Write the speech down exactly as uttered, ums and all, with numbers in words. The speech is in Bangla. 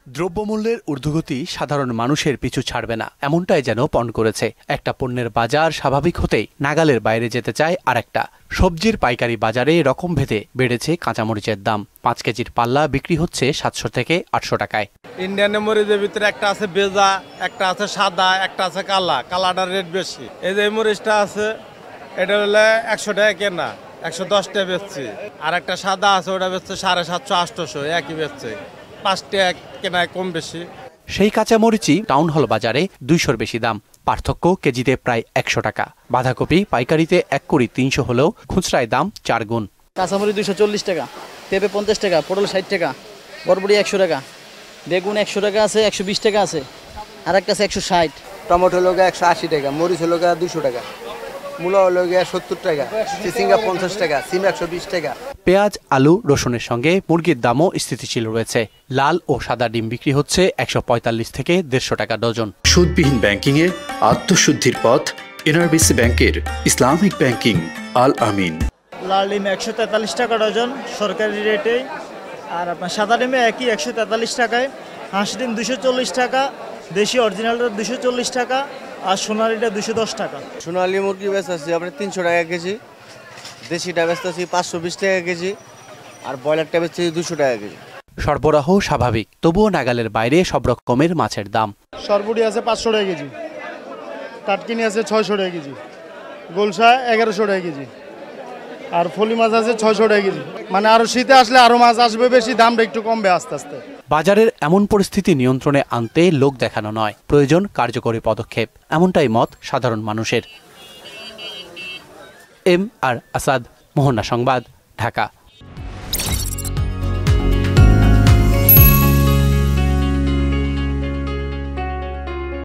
দ্রব্যমূল্যের ঊর্ধ্বগতি সাধারণ মানুষের পিছু ছাড়বে না, এমনটাই যেন পণ করেছে। একটা পণ্যের বাজার স্বাভাবিক হতেই নাগালের বাইরে যেতে চায় আরেকটা। সবজির পাইকারি বাজারে রকম ভেদে বেড়েছে কাঁচামরিচের দাম। পাঁচ কেজির পাল্লা বিক্রি হচ্ছে সাতশো থেকে আটশো টাকায়। ইন্ডিয়ান মরিচের ভিতরে একটা আছে বেজা, একটা আছে সাদা, একটা আছে কালা। কালাটার রেট বেশি। এই যে মরিচটা আছে, এটা হলে একশো টাকা কেনা, একশো দশ টাকা বেচছি। আর একটা সাদা আছে, ওটা বেচছে সাড়ে সাতশো আটশোশো, একই বেচছে। পাঁচটা এক কেনায় কম বেশি। সেই কাঁচামরিচই টাউন হল বাজারে দুইশোর বেশি দাম, পার্থক্য কেজিতে প্রায় একশো টাকা। বাঁধাকপি পাইকারিতে এক কুড়ি তিনশো হলেও খুচরায় দাম চার গুণ। কাঁচামরিচ দুইশো চল্লিশ টাকা, পেঁপে পঞ্চাশ টাকা, পটল ষাট টাকা, বরবটি একশো টাকা, বেগুন একশো টাকা আছে, একশো বিশ টাকা আছে, আর একটা আছে একশো ষাট। টমেটো হলো একশো আশি টাকা, মরিচ হলো দুশো টাকা, মূলা হলো সত্তর টাকা, চিচিঙ্গা পঞ্চাশ টাকা, সিম একশো বিশ টাকা। পেঁয়াজ, আলু, রসুনের সঙ্গে মুরগির দামও স্থিতিশীল রয়েছে। লাল ও সাদা ডিম বিক্রি হচ্ছে একশো পঁয়তাল্লিশ থেকে দেড়শো টাকা ডজন। সুদবিহীন ব্যাংকিং এর আত্মশুদ্ধির পথ এনআরবিসি ব্যাংকের ইসলামিক ব্যাংকিং আল আমিন। লাল ডিম একশো তেতাল্লিশ টাকা ডজন সরকারি রেটে, আর আপনার সাদা ডিমে একই একশো তেতাল্লিশ টাকায়। হাঁস ডিম দুশো চল্লিশ টাকা, দেশি অরিজিনালটা দুশো চল্লিশ টাকা, আর সোনালিটা দুশো দশ টাকা। সোনালি মুরগি বেচতেছি আপনার তিনশো টাকা কেজি, দেশিটা বেচতেছি পাঁচশো বিশ টাকা কেজি, আর ব্রয়লারটা বেচছি দুশো টাকা কেজি। সরবরাহ স্বাভাবিক, তবুও নাগালের বাইরে সব রকমের মাছের দাম। সরবুটি আছে পাঁচশো টাকা কেজি, টাটকিনি আছে ছয়শো টাকা কেজি, গোলসা এগারোশো টাকা কেজি, আর ফলি মাছ আছে ছয়শো টাকা কেজি। মানে আরো শীতে আসলে আরো মাছ আসবে বেশি, দামটা একটু কমবে আস্তে আস্তে। বাজারের এমন পরিস্থিতি নিয়ন্ত্রণে আনতে লোক দেখানো নয়, প্রয়োজন কার্যকরী পদক্ষেপ, এমনটাই মত সাধারণ মানুষের। এম আর আসাদ, মোহনা সংবাদ, ঢাকা।